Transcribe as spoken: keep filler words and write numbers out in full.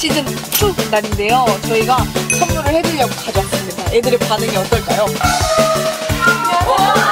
시즌이 날인데요. 저희가 선물을 해드리려고 가져왔습니다. 애들의 반응이 어떨까요? 안녕하세요.